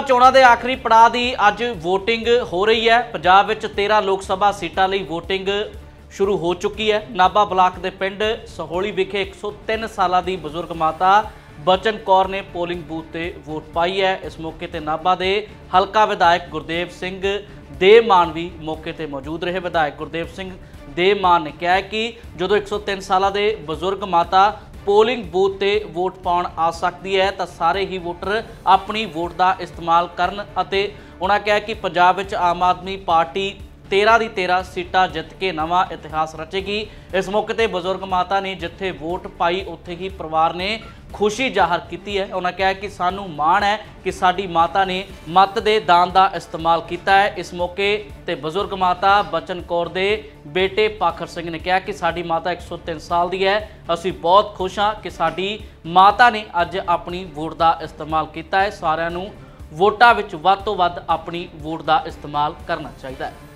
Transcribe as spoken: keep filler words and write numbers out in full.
चोणां दे आखिरी पड़ाव की अज वोटिंग हो रही है। पंजाब विच तेरह लोक सभा सीटां लई वोटिंग शुरू हो चुकी है। नाभा ब्लाक के पिंड सहोली विखे एक सौ तीन साल की बजुर्ग माता बचन कौर ने पोलिंग बूथ से वोट पाई है। इस मौके पर नाभा के हलका विधायक गुरदेव सिंह देव मान भी मौके पर मौजूद रहे। विधायक गुरदेव सिंह देव मान ने कहा कि जो एक सौ तीन साल के बजुर्ग माता पोलिंग बूथ से वोट पाउण आ सकती है तो सारे ही वोटर अपनी वोट का इस्तेमाल करन। उन्होंने कहा कि पंजाब विच आम आदमी पार्टी तेरह की तेरह सीटां जित के नवा इतिहास रचेगी। इस मौके पर बजुर्ग माता ने जिथे वोट पाई उत्थे ही परिवार ने खुशी जाहिर की है। उन्होंने कहा कि सानू माण है कि साडी माता ने मत दे दान का इस्तेमाल किया है। इस मौके ते बजुर्ग माता बचन कौर दे बेटे पाखर सिंह ने कहा कि साडी माता एक सौ तीन साल की है। असी बहुत खुश हाँ कि साडी माता ने अज अपनी वोट का इस्तेमाल किया है। सारिਆਂ ਨੂੰ वोटां विच वध तो वध अपनी वोट का इस्तेमाल करना चाहिए है।